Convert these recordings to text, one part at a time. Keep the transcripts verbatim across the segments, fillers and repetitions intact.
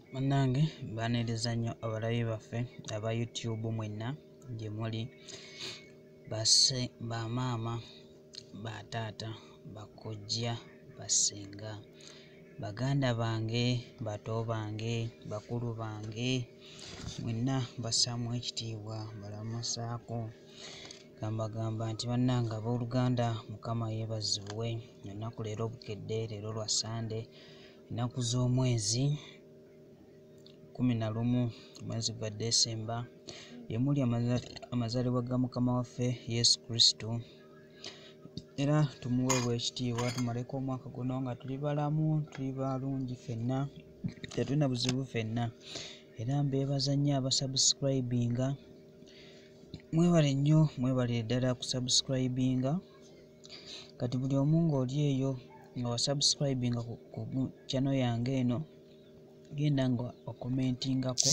Munnange mbaaniriza nnyo abalabi baffe aba YouTube mwenna gye muli, basse, bamaama, bataata, bakojja, basenga, baganda bange, bato bange, bakulu bange, mwenna mbassaamu ekitiibwa mbalamusaako nga mbagamba nti bannange abooluganda Mukama yeebazibwe. Ennaku leero bukedde, leero lwa Sande, ennaku z'omwezi kkumi na lumu omwezi gwa Desemba, gye muli amazaalibwa ga Mukama waffe Yesu Kristo, era tumuweebwe ekitiibwa tumaleko omwaka guno nga tuli balamu, tuli balungi ffenna, tetulina buzibu ffenna. Era mbeebaza nnyo abasubscribinga, mwebale nnyo, mwebalire ddala kusubscribinga. Kati buli omu ng'oli eyo nga wasubscribinga ku channel yange eno, genda nga okomentingako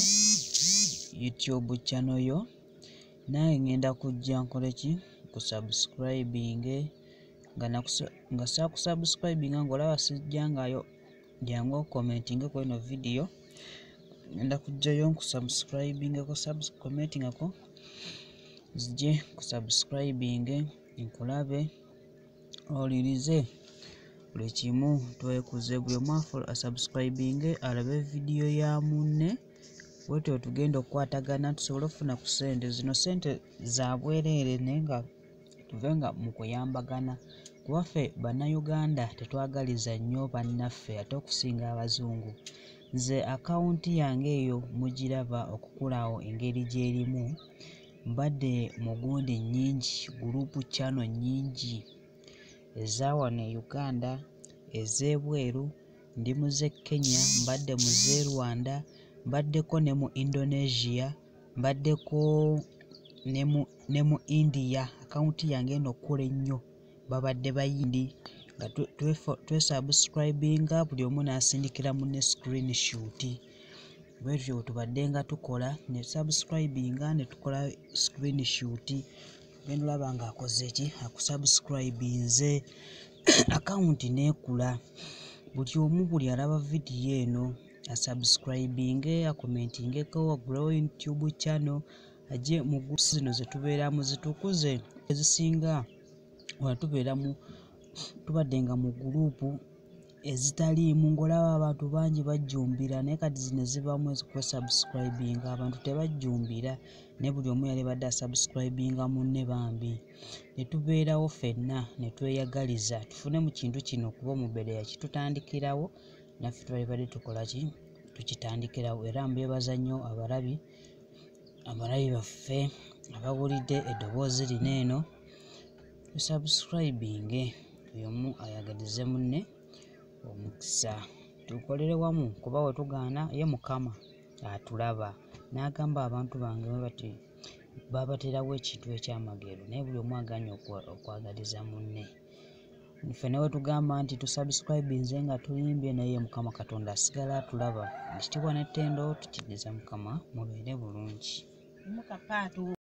YouTube channel yo, nange ngenda kujja nkole ki, kusubscribinge, nga nga saakusubscribinga ng'olaba sijjangayo, jangu okomentingeko eno video, ngenda kujjayo nkusubscribingeko komentingako, nzije kusubscribinge, nkulabe, owulirize buli kimu, twekuze buli omu asubscribinge alabe video ya munne, bwetyo tugenda okukwatagana tusobole okufuna ku ssente. Zino ssente za bwereere naye nga tuve nga mu kuyambagana, kuba ffe Bannayuganda tetwagaliza nnyo bannaffe ate okusinga Abazungu. Nze akawunti yange eyo mugiraba okukulaawo engeri gy'erimu, mbadde mu gundi nnyingi, gurupu channel nnyingi eza wano e Uganda, ez'ebweru, ndi mu z'e Kenya, mbadde mu z'e Rwanda, mbaddeko ne mu Indonesia, mbaddeko ne mu ne mu India. Akawunti yange eno kkule nnyo, babadde Bayindi nga twesubscribinga, buli omu n'asindikira munne screenshot. Bwetyo bwe tubadde nga tukola, ne subscribinga ne tukola screenshot, genda olaba ng'akoze ki, akusubscribinze, akawunti n'ekula. Buli omu buli alaba vidiyo eno asubscribinge, akomentingeko, agulewo YouTube channel, ajje mu groups zino ze tubeeramu zitukuze ezisinga. Wano tubeera mu tubadde nga mu gurupu ezitaliimu, ng'olaba abantu bangi bajjumbira, naye kati zino ezivaamu ez'okwesubscribinga abantu tebajjumbira, naye buli omu yali badde asubscribinga munne bambi. Ne tubeerawo ffenna ne tweyagaliza tufune mu kintu kino, kuba Omubeera yakitutandikirawo, naffe twali badde tukola ki, tukitandikirawo. Era mbeebaza nnyo abalabi abalabi baffe abawulidde eddoboozi lino eno, tusubscribinge, buli omu ayagalize munne omukisa, tukolere wamu kuba we tugaana ye Mukama atulaba. N'agamba abantu bange bati baabateerawo ekintu ekyamagero, naye buli omu agaanye okwagaliza munne. Ffenna we tugamba nti tusubscribinze nga tuyimbye, naye Mukama Katonda asigala atulaba. Ekitiibwa n'ettendo tukiddiza Mukama, mubeere bulungi.